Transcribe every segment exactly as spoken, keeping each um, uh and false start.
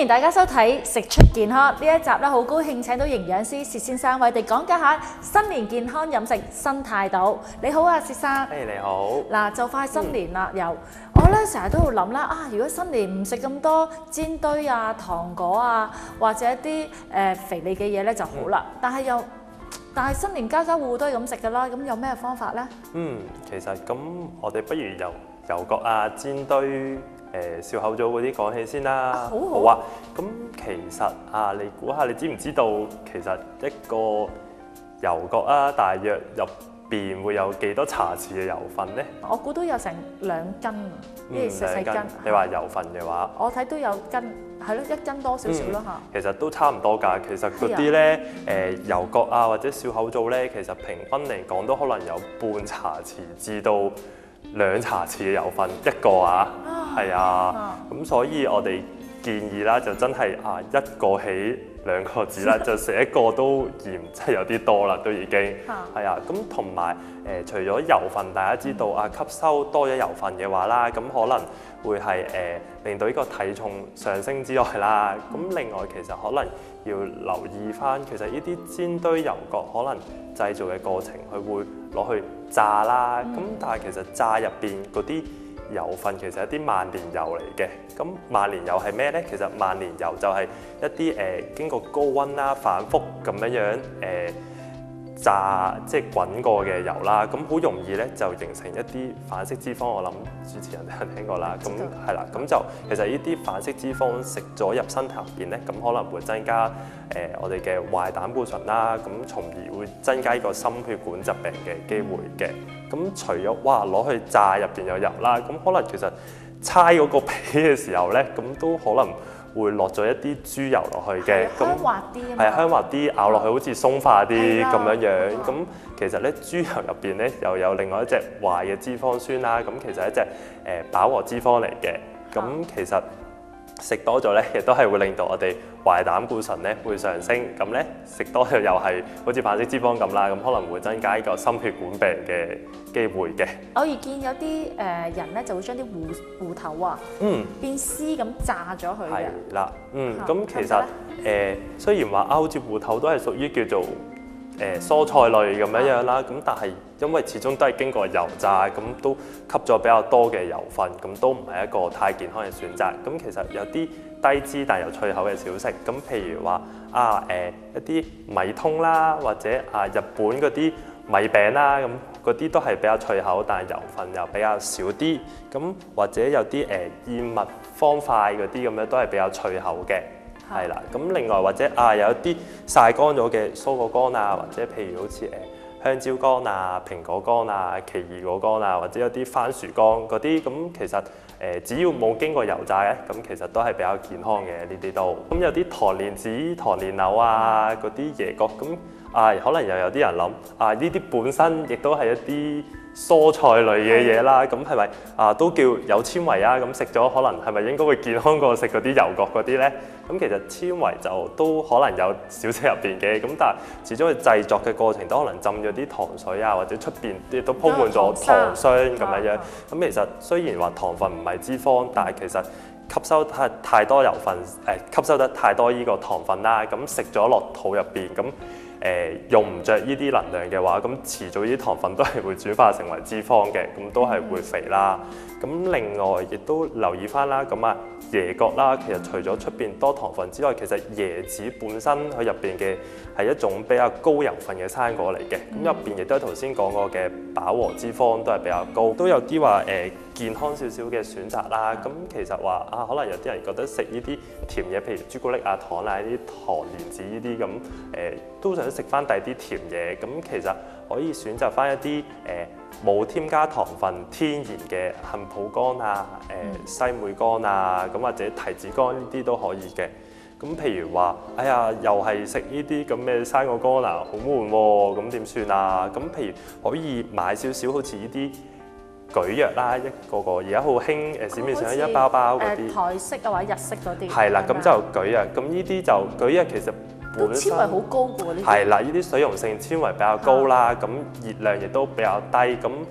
迎大家收睇《食出健康》呢一集咧，好高興請到營養師薛先生為我哋講解下新年健康飲食新態度。你好啊，薛生。 誒、hey, 你好。 嗱，就快新年啦，又、嗯、我咧成日都會諗啦，啊，如果新年唔食咁多煎堆啊、糖果啊，或者啲誒、呃、肥膩嘅嘢咧就好啦。嗯、但係又但係新年家家戶戶都係咁食㗎啦，咁有咩方法咧？ 嗯，其實咁我哋不如由油角啊、煎堆。誒燒口棗嗰啲講起先啦， 啊好好， 好啊。咁其實啊，你估下，你知唔知道其實一個油角啊，大約入邊會有幾多茶匙嘅油份呢？ 我估都有成兩斤，呢啲細細斤。 你話油份嘅話， 我睇都有斤，係咯，一斤多少少咯嚇。 其實都差唔多㗎。其實嗰啲咧誒油角啊或者燒口棗咧，其實平均嚟講都可能有半茶匙至到兩茶匙嘅油份一個啊。係啊，咁、啊、所以我哋建議啦，就真係啊一個起兩個止啦，就食一個都嫌真係有啲多啦，都已經係啊。咁同埋誒，除咗油份，大家知道啊，吸收多咗油份嘅話啦，咁可能會係誒、呃、令到呢個體重上升之外啦。咁另外其實可能要留意翻，其實呢啲煎堆油角可能製造嘅過程，佢會攞去炸啦。咁、嗯、但係其實炸入邊嗰啲油份其實係一啲萬年油嚟嘅，咁萬年油係咩呢？其實萬年油就係一啲誒、呃、經過高溫啦、反覆咁樣樣誒、呃、炸即係滾過嘅油啦，咁好容易咧就形成一啲反式脂肪。我諗主持人都有聽過啦，咁係啦，咁就其實呢啲反式脂肪食咗入身體入邊咧，咁可能會增加誒、呃、我哋嘅壞膽固醇啦，咁從而會增加呢個心血管疾病嘅機會嘅。咁除咗哇攞去炸入邊有油啦，咁可能其實猜嗰個皮嘅時候咧，咁都可能會落咗一啲豬油落去嘅，咁香滑啲啊嘛， 係香滑啲，咬落去好似鬆化啲咁樣樣。咁其實咧豬油入邊咧又有另外一隻壞嘅脂肪酸啦，咁其實係一隻誒飽和脂肪嚟嘅。咁其實食多咗咧，亦都係會令到我哋壞膽固醇咧會上升。咁咧食多咗又係好似反式脂肪咁啦，咁可能會增加呢個心血管病嘅機會嘅。 偶爾見有啲誒人咧就會將啲芋芋頭啊，嗯，變絲咁炸咗佢嘅。 係啦，嗯，咁、嗯、其實誒、呃、雖然話啊，好似芋頭都係屬於叫做誒、呃、蔬菜類咁樣樣啦，咁、啊、但係因為始終都係經過油炸，咁都吸咗比較多嘅油分，咁都唔係一個太健康嘅選擇。咁其實有啲低脂但又脆口嘅小食，咁譬如話啊誒、呃、一啲米通啦，或者啊日本嗰啲米餅啦，咁嗰啲都係比較脆口，但係油分又比較少啲。咁或者有啲誒、呃、燕麥方塊嗰啲咁樣都係比較脆口嘅，係啦。咁另外或者啊有一啲曬乾咗嘅蔬果乾啊，或者譬如好似誒、呃、香蕉乾啊、蘋果乾啊、奇異果乾啊，或者有啲番薯乾嗰啲，咁其實誒、呃、只要冇經過油炸咧，咁其實都係比較健康嘅呢啲都。咁有啲糖蓮子、糖蓮藕啊嗰啲椰角咁。啊，可能又有啲人諗啊，呢啲本身亦都係一啲蔬菜類嘅嘢啦，咁係咪啊都叫有纖維啊？咁食咗可能係咪應該會健康過食嗰啲油角嗰啲咧？咁其實纖維就都可能有少少入邊嘅，咁但係始終佢製作嘅過程都可能浸咗啲糖水啊，或者出邊亦都鋪滿咗糖霜咁樣樣。咁其實雖然話糖分唔係脂肪，但係其實吸收太太多油分，誒、呃、吸收得太多呢個糖分啦，咁食咗落肚入邊咁。誒、呃、用唔着呢啲能量嘅話，咁遲早呢啲糖分都係會轉化成為脂肪嘅，咁都係會肥啦。咁另外亦都留意翻啦，咁啊椰角啦，其實除咗出邊多糖分之外，其實椰子本身佢入邊嘅係一種比較高油分嘅生果嚟嘅，咁入邊亦都係頭先講過嘅飽和脂肪都係比較高，都有啲話誒健康少少嘅選擇啦。咁其實話啊，可能有啲人覺得食呢啲甜嘢，譬如朱古力啊、糖啊呢啲糖蓮子呢啲咁誒，都想食翻第啲甜嘢。咁其實可以選擇翻一啲誒冇添加糖分、天然嘅杏脯乾啊、誒、呃、西梅乾啊，咁或者提子乾呢啲都可以嘅。咁譬如話，哎呀，又係食呢啲咁嘅生果乾啊，好悶喎，咁點算啊？咁譬如可以買少少好似呢啲蒟蒻啦，一個個而家好興誒市面上一包包嗰啲、 呃、台式啊或者日式嗰啲。係啦，咁就蒟蒻，咁呢啲就蒟蒻其實本身纖維好高嘅喎，呢啲係啦，呢啲水溶性纖維比較高啦，咁、啊、熱量亦都比較低，咁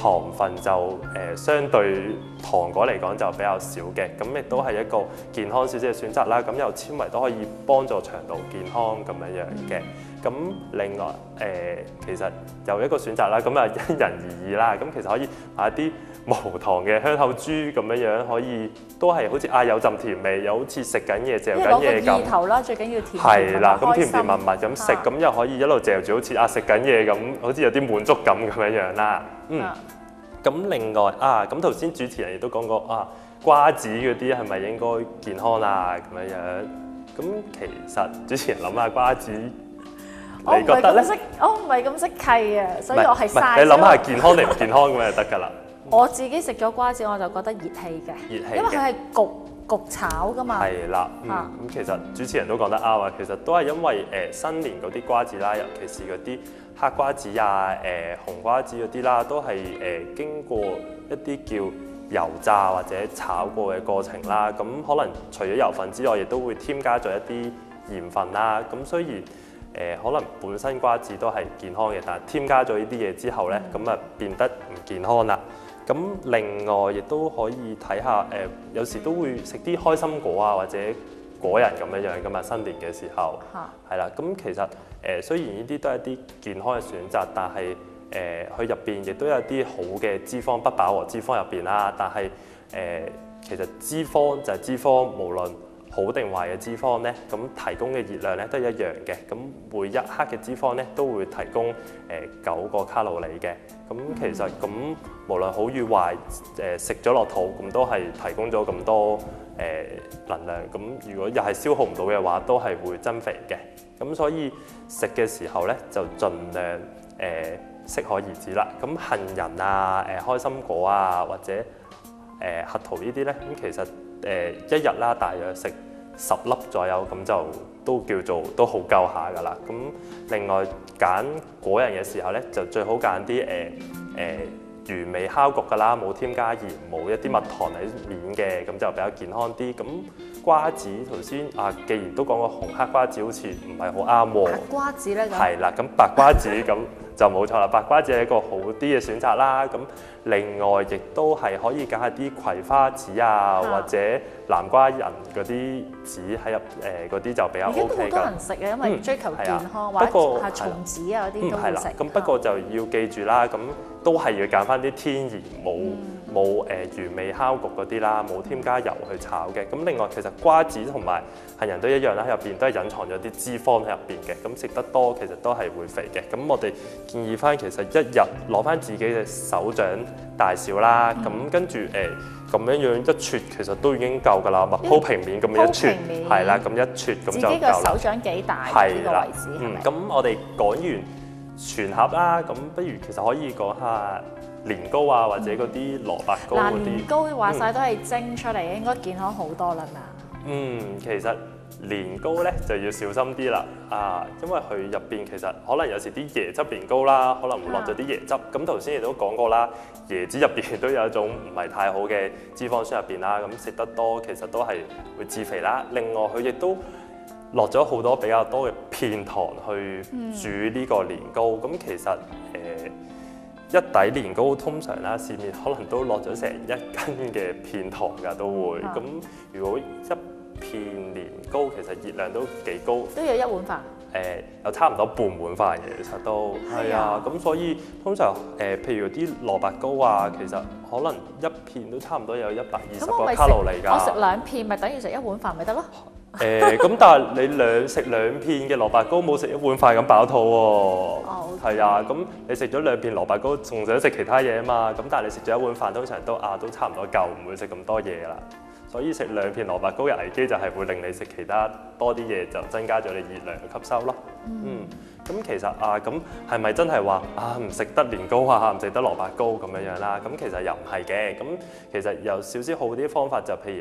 糖分就誒、呃、相對糖果嚟講就比較少嘅，咁亦都係一個健康少少嘅選擇啦。咁有纖維都可以幫助腸道健康咁樣樣嘅。咁另外誒、呃、其實有一個選擇啦，咁啊因人而異啦。咁其實可以買一啲無糖嘅香口珠咁樣樣，可以都係好似啊有陣甜味，又好似食緊嘢嚼緊嘢咁。 意頭啦，最緊要甜係啦，咁甜心甜蜜蜜咁食，咁又可以一路嚼住，好似啊食緊嘢咁，好似有啲滿足感咁樣樣啦。嗯。咁另外啊，咁頭先主持人亦都講過啊，瓜子嗰啲係咪應該健康啊咁樣樣？咁其實主持人諗下瓜子，你覺得咧？ 我唔係咁識契啊，所以我係嘥。 你諗下健康定唔健康咁就得㗎啦。 我自己食咗瓜子我就覺得熱氣嘅， 熱氣因為佢係焗焗炒㗎嘛。 係啦，咁、嗯、其實主持人都講得啱啊，其實都係因為誒、呃、新年嗰啲瓜子啦，尤其是嗰啲黑瓜子啊、誒、呃、紅瓜子嗰啲啦，都係誒、呃、經過一啲叫油炸或者炒過嘅過程啦。咁可能除咗油分之外，亦都會添加咗一啲鹽分啦。咁雖然誒、呃、可能本身瓜子都係健康嘅，但係添加咗呢啲嘢之後咧，咁啊、嗯、變得唔健康啦。咁另外亦都可以睇下誒、呃，有時都會食啲開心果啊，或者果仁咁樣樣噶嘛。新年嘅時候係啦，咁、啊、其實誒、呃、雖然呢啲都係一啲健康嘅選擇，但係誒佢入邊亦都有啲好嘅脂肪，不飽和脂肪入邊啦。但係誒、呃、其實脂肪就係脂肪，無論好定壞嘅脂肪咧，咁提供嘅熱量咧都係一樣嘅。咁每一克嘅脂肪咧都會提供誒九個卡路里嘅。咁其實咁無論好與壞，誒食咗落肚，咁都係提供咗咁多誒、呃、能量。咁如果又係消耗唔到嘅話，都係會增肥嘅。咁所以食嘅時候咧，就盡量誒適、呃、可而止啦。咁杏仁啊、誒、呃、開心果啊，或者誒、呃、核桃呢啲咧，咁其實誒、呃、一日啦，大約食十粒左右，咁就都叫做都好夠下㗎啦。咁另外揀果仁嘅時候咧，就最好揀啲誒誒原味烤焗㗎啦，冇添加鹽，冇一啲蜜糖喺面嘅，咁就比較健康啲。咁瓜子頭先啊，既然都講過紅黑瓜子好似唔係好啱喎。白瓜子咧， 係啦，咁白瓜子咁就冇錯啦。白瓜子係一個好啲嘅選擇啦。咁另外亦都係可以揀下啲葵花籽啊，或者南瓜仁嗰啲籽喺入誒嗰啲就比較 O K 㗎。而家都好多人食嘅，因為追求健康，或者係松子啊嗰啲都會食。 咁不過就要記住啦，咁都係要揀翻啲天然冇冇誒原味烤焗嗰啲啦，冇添加油去炒嘅。咁另外其實瓜子同埋杏仁都一樣啦，入邊都係隱藏咗啲脂肪喺入邊嘅。咁食得多其實都係會肥嘅。咁我哋建議翻其實一日攞翻自己嘅手掌大小啦，咁、嗯、跟住誒咁樣樣一撮其實都已經夠㗎啦，密鋪平面咁樣一撮，係啦，咁一撮咁就夠啦。自己個手掌幾大呢個位置？ 嗯，咁我哋講完全盒啦，咁不如其實可以講下年糕啊，或者嗰啲蘿蔔糕嗰啲。 年糕話晒都係蒸出嚟，嗯、應該健康好多啦嘛。 嗯，其實年糕咧就要小心啲啦，啊，因為佢入邊其實可能有時啲椰汁年糕啦，可能會落咗啲椰汁。咁頭先亦都講過啦，椰子入邊都有一種唔係太好嘅脂肪酸入邊啦，咁食得多其實都係會致肥啦。另外佢亦都落咗好多比較多嘅片糖去煮呢個年糕，咁、嗯、其實誒、呃、一底年糕通常啦，市面可能都落咗成一斤嘅片糖㗎，都會。咁、嗯、如果一片年糕其實熱量都幾高， 都要一碗飯。 誒、呃、有差唔多半碗飯嘅，其實都係啊。咁所以通常誒、呃，譬如啲蘿蔔糕啊，其實可能一片都差唔多有一百二十個卡路里㗎。 我食兩片咪等於食一碗飯咪得咯。 誒咁、呃，但係你兩食兩片嘅蘿蔔糕，冇食一碗飯咁飽肚喎。哦，係啊，咁你食咗兩片蘿蔔糕，仲想食其他嘢啊嘛？咁但係你食咗一碗飯，通常都啊都差唔多夠，唔會食咁多嘢㗎啦。所以食兩片蘿蔔糕嘅危機就係會令你食其他多啲嘢，就增加咗你熱量嘅吸收咯。嗯，咁、嗯、其實啊，咁係咪真係話啊唔食得年糕啊，唔食得蘿蔔糕咁樣樣啦？咁其實又唔係嘅。咁其實有少少好啲方法就譬如啊，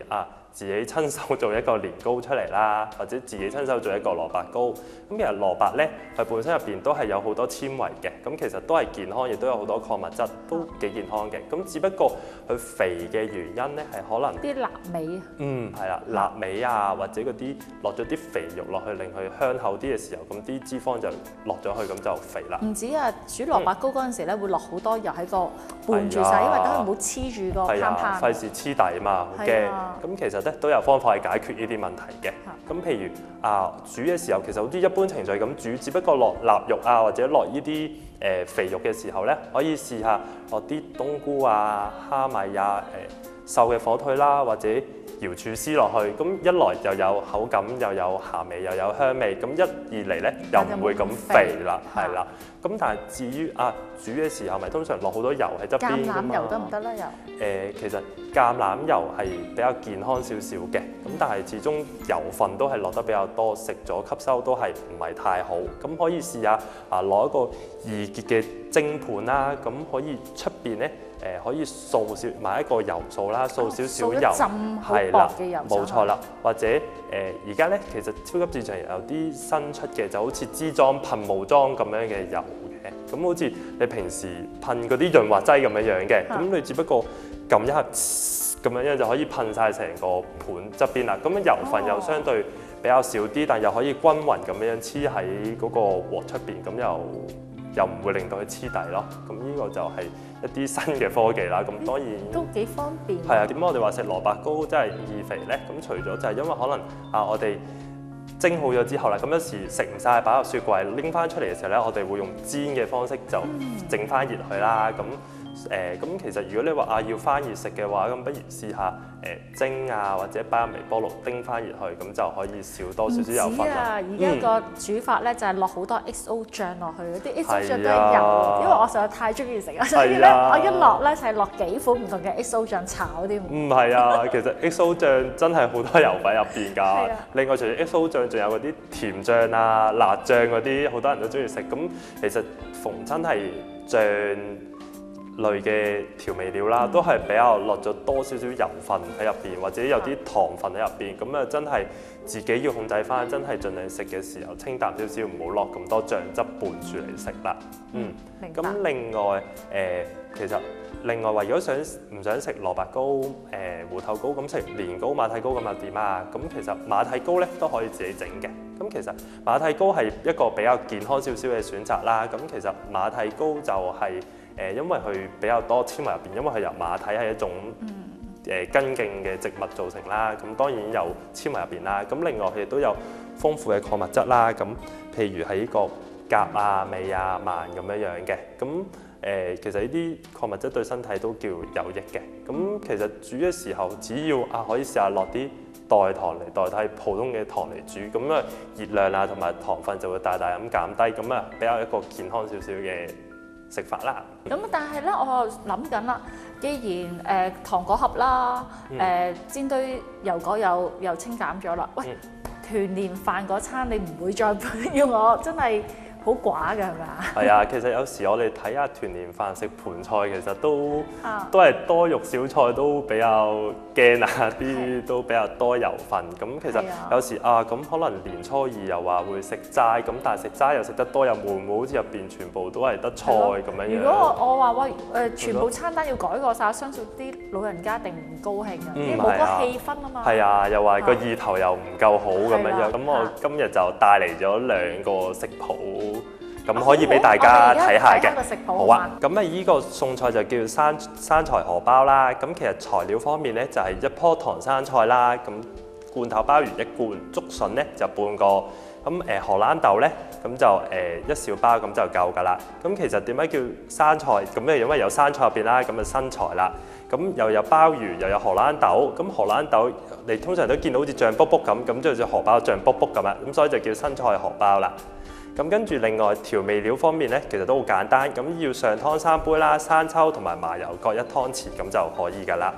自己親手做一個年糕出嚟啦，或者自己親手做一個蘿蔔糕。咁其實蘿蔔咧，佢本身入邊都係有好多纖維嘅，咁其實都係健康，亦都有好多礦物質，都幾健康嘅。咁只不過佢肥嘅原因咧，係可能啲臘味啊， 嗯係啦，臘味啊，或者嗰啲落咗啲肥肉落去，令佢香口啲嘅時候，咁啲脂肪就落咗去，咁就肥啦。 唔止啊，煮蘿蔔糕嗰陣時咧，會落好多油喺個拌住晒，因為等佢唔好黐住個係啊， pan pan。 費事黐底嘛，好驚。咁其實咧都有方法去解決呢啲問題嘅。咁譬如啊，煮嘅時候其實好似一般程序咁煮，只不過落臘肉啊，或者落呢啲誒肥肉嘅時候咧，可以試下落啲冬菇啊、蝦米啊、誒瘦嘅火腿啦，或者瑤柱絲落去。咁一來又有口感，又有鹹味，又有香味。咁一二嚟咧又唔會咁肥啦，係啦。咁但係至於啊煮嘅時候，咪通常落好多油喺側邊㗎嘛。 橄欖油得唔得咧？又誒，其實橄欖油係比較健康少少嘅，咁但係始終油分都係落得比較多，食咗吸收都係唔係太好。咁可以試下啊，攞一個易潔嘅蒸盤啦，咁可以出邊咧誒可以掃少買一個油掃啦，掃少少油，係啦，冇錯啦。或者誒而家咧其實超級市場有啲新出嘅，就好似支裝噴霧裝咁樣嘅油嘅，咁好似你平時噴嗰啲潤滑劑咁樣樣嘅，咁你只不過撳一下咁樣樣就可以噴晒成個盤側邊啦。咁樣油分又相對比較少啲，但又可以均勻咁樣黐喺嗰個鑊出邊，咁又又唔會令到佢黐底咯。咁呢個就係一啲新嘅科技啦。咁當然都幾方便。 係啊，點解我哋話食蘿蔔糕真係易肥咧？咁除咗就係因為可能啊，我哋蒸好咗之後啦，咁有時食唔晒擺入雪櫃，拎翻出嚟嘅時候咧，我哋會用煎嘅方式就整翻熱佢啦。咁誒咁其實如果你話啊要翻熱食嘅話，咁不如試下誒蒸啊，或者擺入微波爐叮翻熱佢，咁就可以少多少少油分啦。 而家個煮法咧就係落好多 X O 醬落去，啲 X O 醬都係油，因為我實在太中意食啦，所以咧我一落咧就係落幾款唔同嘅 X O 醬炒添。 唔係啊，其實 X O 醬真係好多油喺入邊㗎。另外除咗 X O 醬，仲有嗰啲甜醬啊、辣醬嗰啲，好多人都中意食。咁其實逢親係醬類嘅調味料啦，都係比較落咗多少少油分喺入邊，或者有啲糖分喺入邊，咁啊真係自己要控制翻，真係盡量食嘅時候清淡少少，唔好落咁多醬汁拌住嚟食啦。嗯，咁另外誒、呃，其實另外話，如果想唔想食蘿蔔糕、誒、呃、芋頭糕，咁食年糕、馬蹄糕咁又點啊？咁其實馬蹄糕咧都可以自己整嘅。咁其實馬蹄糕係一個比較健康少少嘅選擇啦。咁其實馬蹄糕就係、是誒，因為佢比較多纖維入邊，因為佢由馬蹄係一種誒根莖嘅植物造成啦，咁當然有纖維入邊啦。咁另外佢亦都有豐富嘅礦物質啦。咁譬如係呢個鉀啊、鎂啊、錳咁樣樣嘅。咁誒、呃，其實呢啲礦物質對身體都叫有益嘅。咁其實煮嘅時候，只要啊可以試下落啲代糖嚟代替普通嘅糖嚟煮，咁啊熱量啊同埋糖分就會大大咁減低，咁啊比較一個健康少少嘅食法啦。 咁但係咧，我諗緊啦，既然誒、呃、糖果盒啦，誒、呃、煎堆油果又又清減咗啦，喂，嗯、團年飯嗰餐你唔會再要我真係好寡㗎係咪啊？係啊，其實有時我哋睇下團年飯食盤菜，其實都、 啊、 都係多肉少菜，都比較驚啊，啲都比較多油分。咁其實有時啊，咁可能年初二又話會食齋，咁但係食齋又食得多，又會唔會好似入邊全部都係得菜咁樣樣？ 如果我我話喂誒，全部餐單要改過晒，我相信啲老人家一定唔高興啊，因為冇個氣氛啊嘛。係啊， 又話個意頭又唔夠好咁樣樣。咁我今日就帶嚟咗兩個食譜。咁可以俾大家睇下嘅，好啊！咁啊，依個餸菜就叫生生菜荷包啦。咁其實材料方面咧，就係一棵唐生菜啦。咁罐頭鮑魚一罐，竹筍咧就半個。咁誒荷蘭豆咧，咁就誒一小包咁就夠㗎啦。咁其實點解叫生菜？咁咧因為有生菜入邊啦，咁就生菜啦。咁又有鮑魚，又有荷蘭豆。咁荷蘭豆你通常都見到好似脹卜卜咁，咁就似荷包脹卜卜咁啊。咁所以就叫生菜荷包啦。咁跟住另外調味料方面咧，其實都好簡單。咁要上湯三杯啦，生抽同埋麻油各一湯匙咁就可以㗎啦。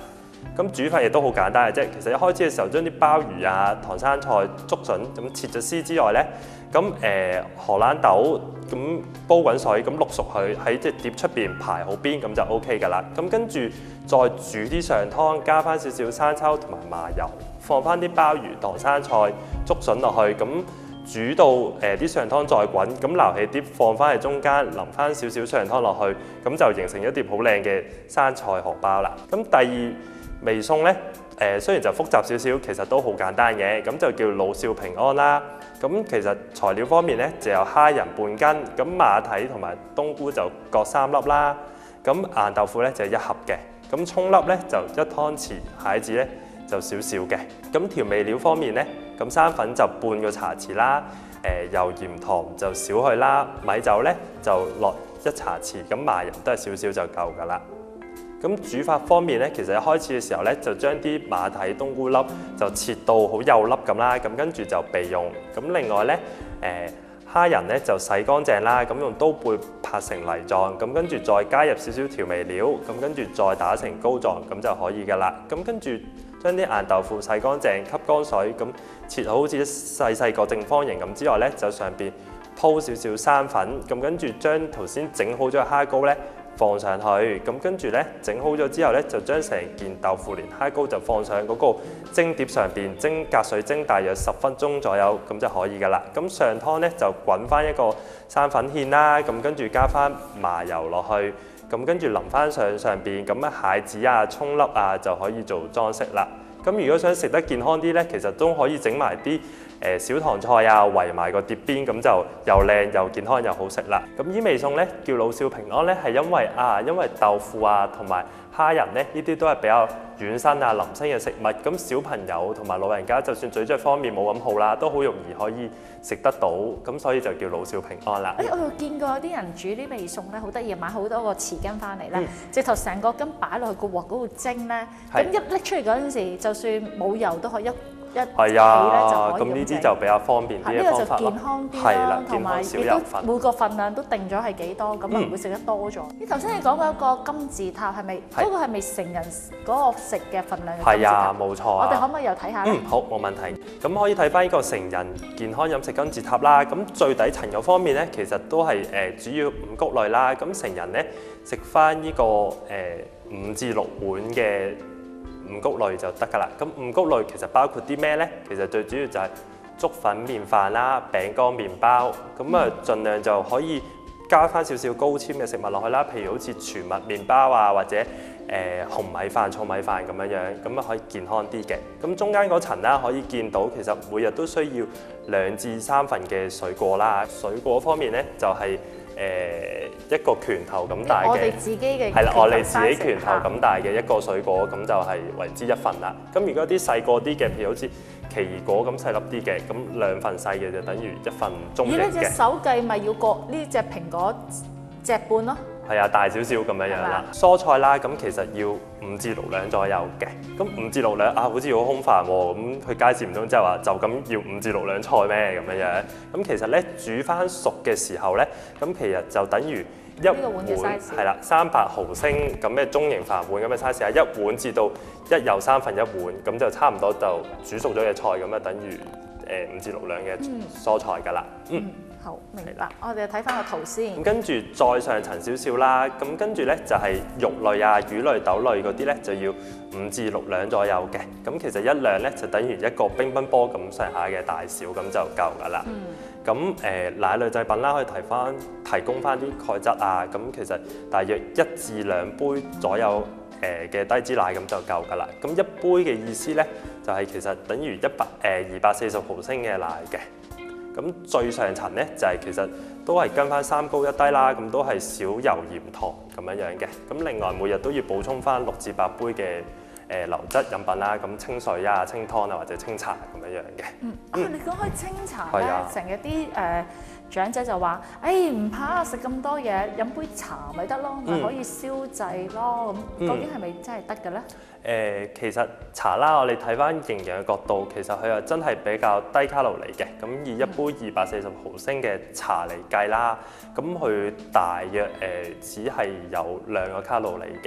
咁煮法亦都好簡單嘅啫。其實一開始嘅時候，將啲鮑魚啊、唐生菜、竹筍咁切咗絲之外咧，咁誒、呃、荷蘭豆咁煲滾水，咁淥熟佢喺隻碟出邊排好邊，咁就 O K 㗎啦。咁跟住再煮啲上湯，加翻少少生抽同埋麻油，放翻啲鮑魚、唐生菜、竹筍落去，咁煮到誒啲、呃、上湯再滾，咁撈起碟放翻喺中間，淋翻少少上湯落去，咁就形成一碟好靚嘅生菜荷包啦。咁第二味餸咧，誒、呃、雖然就複雜少少，其實都好簡單嘅，咁就叫老少平安啦。咁其實材料方面咧，就有蝦仁半斤，咁馬蹄同埋冬菇就各三粒啦。咁硬豆腐咧就一盒嘅，咁葱粒咧就一湯匙，蟹子咧就少少嘅。咁調味料方面咧，咁生粉就半個茶匙啦，誒、呃、油鹽糖就少去啦，米酒咧就落一茶匙，咁麻油都係少少就夠㗎啦。咁煮法方面咧，其實一開始嘅時候咧，就將啲馬蹄、冬菇粒就切到好幼粒咁啦，咁跟住就備用。咁另外咧，誒、呃、蝦仁咧就洗乾淨啦，咁用刀背拍成泥狀，咁跟住再加入少少調味料，咁跟住再打成膏狀，咁就可以㗎啦。咁跟住將啲硬豆腐洗乾淨，吸乾水，咁切好好似細細個正方形咁之外咧，就上邊鋪少少生粉，咁跟住將頭先整好咗嘅蝦膏咧放上去，咁跟住咧整好咗之後咧，就將成件豆腐連蝦膏就放上嗰個蒸碟上邊，蒸隔水蒸大約十分鐘左右，咁就可以㗎啦。咁上湯咧就滾翻一個生粉芡啦，咁跟住加翻麻油落去，咁跟住淋翻上上邊，咁啊蟹子啊、葱粒啊就可以做裝飾啦。咁如果想食得健康啲咧，其實都可以整埋啲誒小棠菜啊，圍埋個碟邊，咁就又靚又健康又好食啦。咁依味餸咧叫老少平安咧，係因為啊，因為豆腐啊同埋蝦仁咧，呢啲都係比較軟身啊、腍身嘅食物。咁小朋友同埋老人家，就算咀嚼方面冇咁好啦，都好容易可以食得到。咁所以就叫老少平安啦。 誒，我又見過有啲人煮啲味餸咧，好得意，買好多個匙羹翻嚟咧， 嗯、 直頭成個羹擺落去個鑊嗰度蒸咧，咁一拎出嚟嗰陣時，就算冇油都可以一。 係啊，咁呢啲就比較方便啲嘅方法咯。 呢個就健康啲係啦啦，同埋亦都每個份量都定咗係幾多，咁啊唔會食得多咗。你頭先你講過一個金字塔，係咪嗰個係咪成人嗰個食嘅份量嘅金字塔？ 係啊，冇錯啊。 我哋可唔可以又睇下咧？ 嗯，好，冇問題。咁可以睇翻呢個成人健康飲食金字塔啦。咁最底層嗰方面咧，其實都係誒主要五穀類啦。咁成人咧食翻呢個誒五至六碗嘅五穀類就得㗎啦。咁五穀類其實包括啲咩咧？其實最主要就係粥粉麵飯啦、餅乾麵包。咁啊，盡量就可以加翻少少高纖嘅食物落去啦。譬如好似全麥麵包啊，或者誒、呃、紅米飯、糙米飯咁樣樣，咁啊可以健康啲嘅。咁中間嗰層啦，可以見到其實每日都需要兩至三份嘅水果啦。水果方面咧就係、是。誒、呃、一個拳頭咁大嘅， 我哋自己嘅係啦，我哋自己拳頭咁大嘅一個水果，咁就係為之一份啦。咁如果啲細個啲嘅，譬如好似奇異果咁細粒啲嘅，咁兩份細嘅就等於一份中型嘅。 以呢隻手計咪要過呢隻蘋果隻半咯。 係啊，大少少咁樣樣啦。蔬菜啦，咁其實要五至六兩左右嘅。咁五至六兩啊，好似好空泛喎。咁佢街市唔通即係話就咁要五至六兩菜咩咁樣樣？咁其實咧煮翻熟嘅時候咧，咁其實就等於一碗係啦，三百毫升咁嘅中型飯碗咁嘅 size 啊，一碗至到一又三分一碗，咁就差唔多就煮熟咗嘅菜咁啊，等於誒五至六兩嘅蔬菜㗎啦。嗯。嗯好，明白。我哋睇翻個圖先。 咁跟住再上層少少啦，咁跟住咧就係、是、肉類啊、魚類、豆類嗰啲咧就要五至六兩左右嘅。咁其實一兩咧就等於一個乒乓波咁上下嘅大小，咁就夠㗎啦。咁誒、呃、奶類製品啦，可以提翻提供翻啲鈣質啊。咁其實大約一至兩杯左右誒嘅低脂奶咁就夠㗎啦。咁一杯嘅意思咧就係、是、其實等於一百誒二百四十毫升嘅奶嘅。咁最上層咧就係、是、其實都係跟翻三高一低啦，咁都係少油鹽糖咁樣樣嘅。咁另外每日都要補充翻六至八杯嘅誒、呃、流質飲品啦，咁清水啊、清湯啊或者清茶咁樣樣嘅。嗯， 啊你講開清茶咧，成日啲誒長者就話：誒唔怕食咁多嘢，飲杯茶咪得咯，咪、嗯、可以消滯咯。咁究竟係咪真係得嘅咧？ 誒、呃、其實茶啦，我哋睇翻營養嘅角度，其實佢又真係比較低卡路里嘅。咁以一杯二百四十毫升嘅茶嚟計啦，咁佢大約誒、呃、只係有兩個卡路里嘅。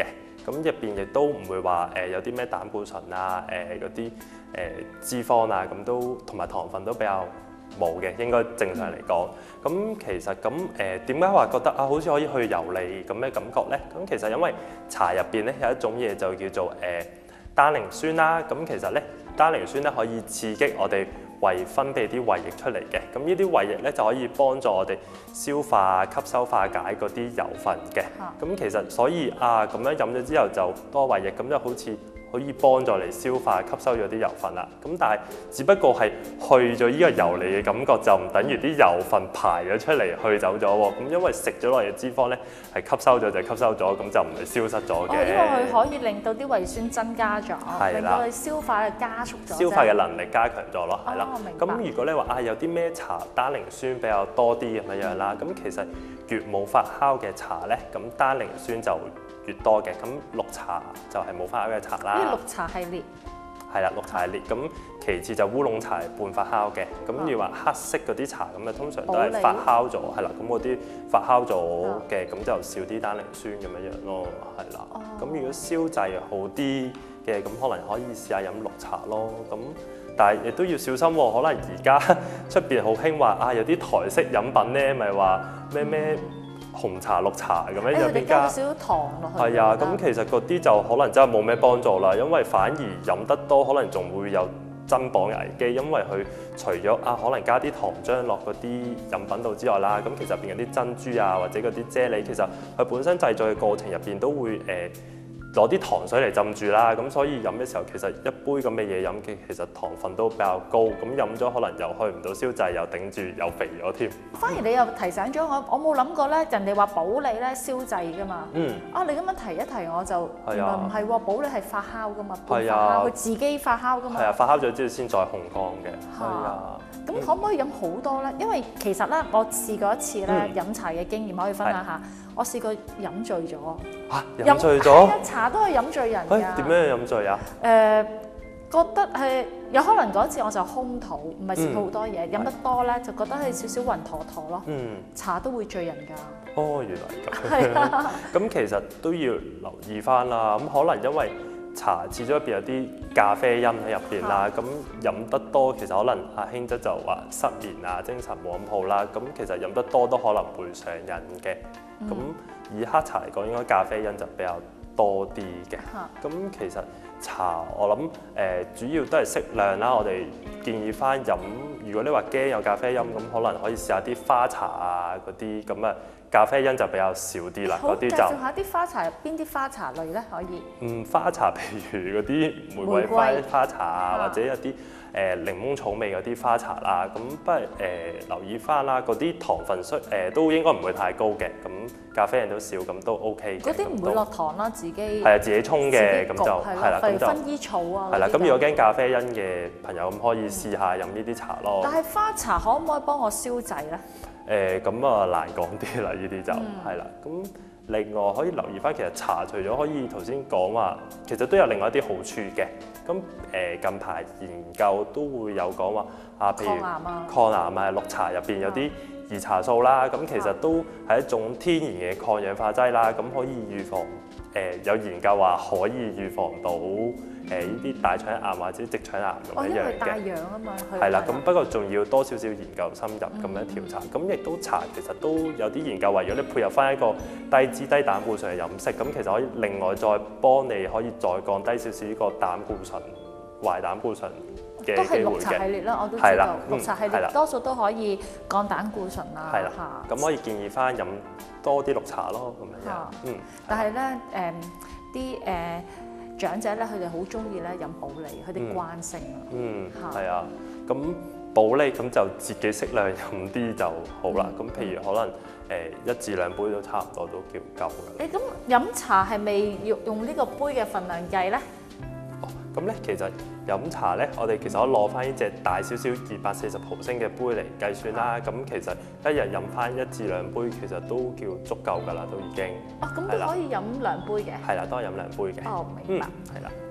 咁入邊亦都唔會話誒、呃、有啲咩膽固醇啊、誒嗰啲誒脂肪啊，咁都同埋糖分都比較冇嘅，應該正常嚟講。咁、嗯、其實咁誒點解話覺得啊好似可以去油膩咁嘅感覺咧？咁其實因為茶入邊咧有一種嘢就叫做誒、呃、單寧酸啦。咁其實咧單寧酸咧可以刺激我哋胃分泌啲胃液出嚟嘅。咁呢啲胃液咧就可以幫助我哋消化、吸收、化解嗰啲油分嘅。咁、嗯、其實所以啊咁樣飲咗之後就多胃液，咁就好似可以幫助你消化吸收咗啲油分啦，咁但係只不過係去咗呢個油膩嘅感覺，就唔等於啲油分排咗出嚟去走咗喎。咁因為食咗落嚟嘅脂肪咧係吸收咗就吸收咗，咁就唔係消失咗嘅。 哦，因為佢可以令到啲胃酸增加咗，令到你消化嘅加速咗。 消化嘅能力加強咗咯，係啦。 哦，明白。 咁如果你話啊有啲咩茶單寧酸比較多啲咁樣樣啦，咁、嗯、其實越冇發酵嘅茶咧，咁單寧酸就越多嘅。咁綠茶就係冇發酵嘅茶啦。呢綠茶系列係啦，綠茶系列。咁其次就烏龍茶係半發酵嘅。咁你話黑色嗰啲茶咁啊，通常都係發酵咗，係啦。咁嗰啲發酵咗嘅，咁就少啲單寧酸咁樣樣咯，係啦。咁、哦、如果燒滯好啲嘅，咁可能可以試下飲綠茶咯。咁但係亦都要小心喎，可能而家出邊好興話啊，有啲台式飲品咧，咪話咩咩紅茶、綠茶咁樣入邊加少少糖落去。 係啊，咁其實嗰啲就可能真係冇咩幫助啦，因為反而飲得多，可能仲會有增磅危機，因為佢除咗啊可能加啲糖漿落嗰啲飲品度之外啦，咁其實入邊嗰啲珍珠啊或者嗰啲啫喱，其實佢本身製造嘅過程入邊都會誒。呃攞啲糖水嚟浸住啦，咁所以飲嘅時候其實一杯咁嘅嘢飲嘅，其實糖分都比較高，咁飲咗可能又去唔到燒滯，又頂住又肥咗添。 反而你又提醒咗我，我冇諗過咧，人哋話保利咧燒滯噶嘛。嗯。啊，你咁樣提一提我就原來唔係喎，保利係發酵噶嘛，半發酵佢自己發酵噶嘛。係啊， 發酵咗之後先再烘乾嘅。係啊。 咁可唔可以飲好多咧？因為其實咧，我試過一次咧飲茶嘅經驗，可以分享下。我試過飲醉咗。 嚇！飲醉咗？ 茶都係飲醉人㗎。 點樣飲醉啊？ 誒，覺得係有可能嗰次我就空肚，唔係食好多嘢，飲得多咧就覺得係少少暈陀陀咯。嗯。茶都會醉人㗎。哦，原來咁。係啊。咁其實都要留意翻啦。咁可能因為茶始終入邊有啲咖啡因喺入邊啦，咁飲得多其實可能阿興則就話失眠啊、精神冇咁好啦。咁其實飲得多都可能會上癮嘅。咁、嗯、以黑茶嚟講，應該咖啡因就比較多啲嘅。咁、嗯、其實茶我諗誒、呃、主要都係適量啦。我哋建議翻飲，如果你話驚有咖啡因，咁可能可以試下啲花茶啊嗰啲，咁啊咖啡因就比較少啲啦。嗰啲就介紹下啲花茶，邊啲花茶類咧可以？嗯，花茶譬如嗰啲玫瑰花花茶啊，或者一啲誒、呃、檸檬草味嗰啲花茶啦。咁不過誒留意翻啦，嗰啲糖分需誒、呃、都應該唔會太高嘅。咁咖啡因都少，咁都 OK 嘅。嗰啲唔會落糖啦，自己係啊，自己沖嘅咁就係啦，咁就薰衣草啊。係啦，咁如果驚咖啡因嘅朋友，咁可以試下飲呢啲茶咯。但係花茶可唔可以幫我消滯咧？誒咁啊難講啲啦，呢啲就係啦。咁、嗯、另外可以留意翻，其實茶除咗可以頭先講話，其實都有另外一啲好處嘅。咁誒、呃、近排研究都會有講話啊，譬如抗癌啊，抗癌啊，綠茶入邊有啲兒茶素啦，咁其實都係一種天然嘅抗氧化劑啦，咁可以預防誒、呃、有研究話可以預防到誒呢啲大腸癌或者直腸癌咁樣嘅。哦，因為帶氧啊嘛。係啦，咁不過仲要多少少研究深入咁樣調查，咁亦、嗯、都茶其實都有啲研究話，如果你配合翻一個低脂低膽固醇嘅飲食，咁其實可以另外再幫你可以再降低少少呢個膽固醇、壞膽固醇。都係綠茶系列啦，我都知道。綠茶系列多數都可以降膽固醇啊。係啦，咁可以建議翻飲多啲綠茶咯，咁樣。嗯。但係咧，誒啲誒長者咧，佢哋好中意咧飲保利，佢哋慣性啊。嗯，係啊。咁保利咁就自己適量飲啲就好啦。咁譬如可能誒一至兩杯都差唔多都叫夠啦。誒咁飲茶係咪要用呢個杯嘅份量計咧？哦，咁咧其實飲茶咧，我哋其實可以攞翻呢隻大少少二百四十毫升嘅杯嚟計算啦。咁其實一日飲翻一至兩杯，其實都叫足夠㗎啦，都已經。哦，咁都可以飲兩杯嘅。係啦，都係飲兩杯嘅。哦，明白。係啦、嗯。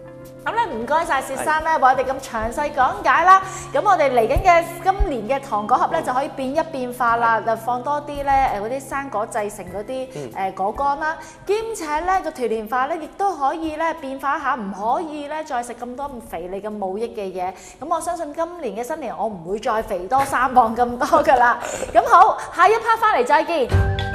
咁咧唔該晒薛生咧，為我哋咁詳細講解啦。咁我哋嚟緊嘅今年嘅糖果盒咧就可以變一變化啦，就放多啲咧誒嗰啲生果製成嗰啲誒果乾啦，兼且咧個團年飯咧亦都可以咧變化一下，唔可以咧再食咁多咁肥膩嘅冇益嘅嘢。咁我相信今年嘅新年我唔會再肥多三磅咁多㗎啦。咁好，下一 part 翻嚟再見。